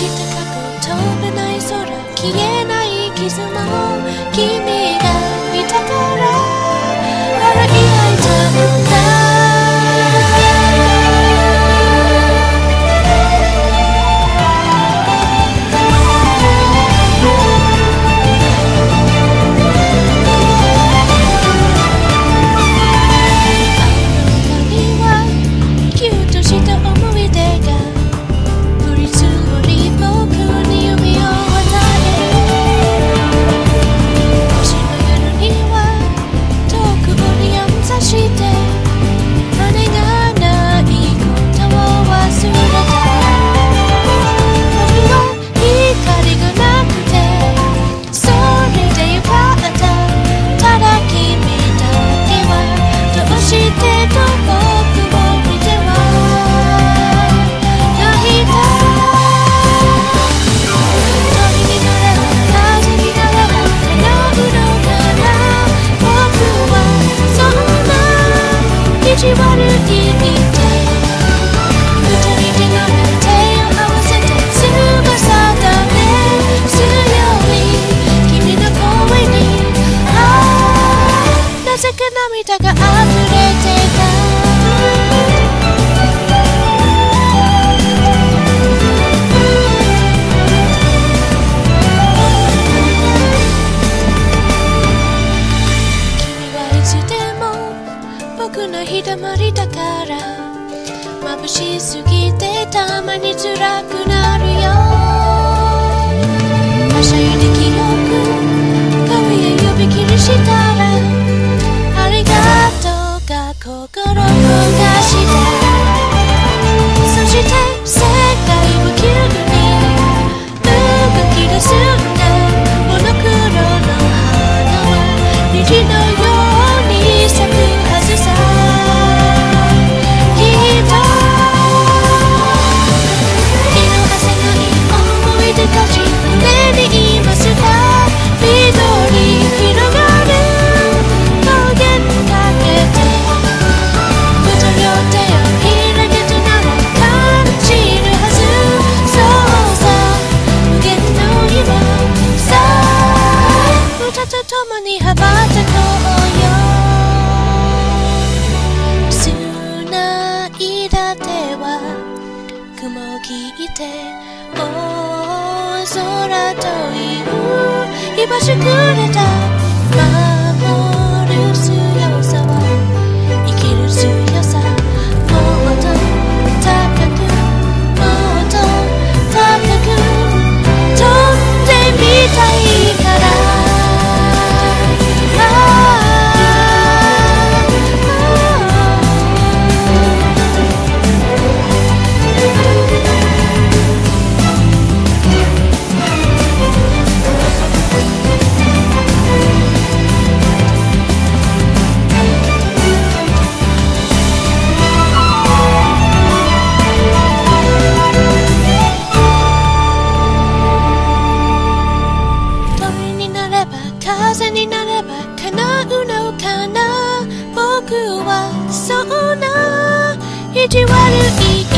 した過去飛べない空消えない傷も君がいたから笑い合えたんだ悪いって二人で乗る手を合わせて翼だね強い君の声になぜか涙が溢れてた君はいつでも僕の日だまりだから眩しすぎてたまに辛くなるよはしゃいで記憶顔へ呼び切りしたらありがとうが心をがしてそして世界を急に動き出すんだモノクロの花は虹のように咲くはずさ共に羽ばたこうよ繋いだ手は雲を切って大空という居場所くれた守る強さは生きる強さもっと高くもっと高く飛んでみたいから風になれば叶うのかな僕はそんな意地悪い